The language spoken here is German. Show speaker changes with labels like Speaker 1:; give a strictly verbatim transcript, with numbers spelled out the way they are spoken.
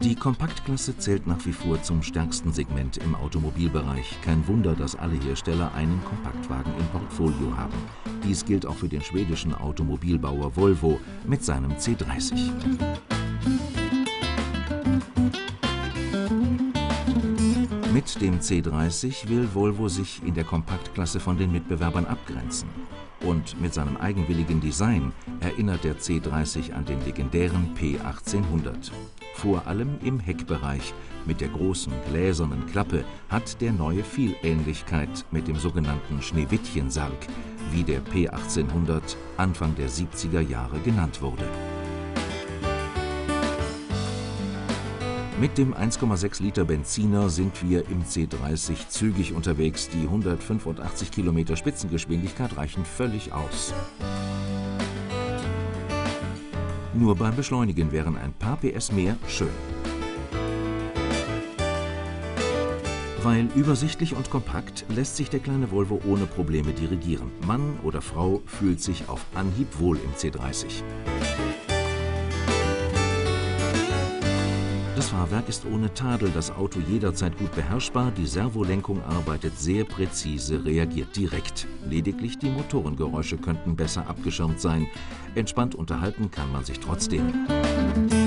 Speaker 1: Die Kompaktklasse zählt nach wie vor zum stärksten Segment im Automobilbereich. Kein Wunder, dass alle Hersteller einen Kompaktwagen im Portfolio haben. Dies gilt auch für den schwedischen Automobilbauer Volvo mit seinem C dreißig. Mit dem C dreißig will Volvo sich in der Kompaktklasse von den Mitbewerbern abgrenzen. Und mit seinem eigenwilligen Design erinnert der C dreißig an den legendären P achtzehnhundert. Vor allem im Heckbereich mit der großen gläsernen Klappe hat der neue viel Ähnlichkeit mit dem sogenannten Schneewittchensarg, wie der P achtzehnhundert Anfang der siebziger Jahre genannt wurde. Mit dem eins Komma sechs Liter Benziner sind wir im C dreißig zügig unterwegs. Die hundertfünfundachtzig Kilometer Spitzengeschwindigkeit reichen völlig aus. Nur beim Beschleunigen wären ein paar P S mehr schön. Weil übersichtlich und kompakt, lässt sich der kleine Volvo ohne Probleme dirigieren. Mann oder Frau fühlt sich auf Anhieb wohl im C dreißig. Das Fahrwerk ist ohne Tadel, das Auto jederzeit gut beherrschbar, die Servolenkung arbeitet sehr präzise, reagiert direkt. Lediglich die Motorengeräusche könnten besser abgeschirmt sein. Entspannt unterhalten kann man sich trotzdem.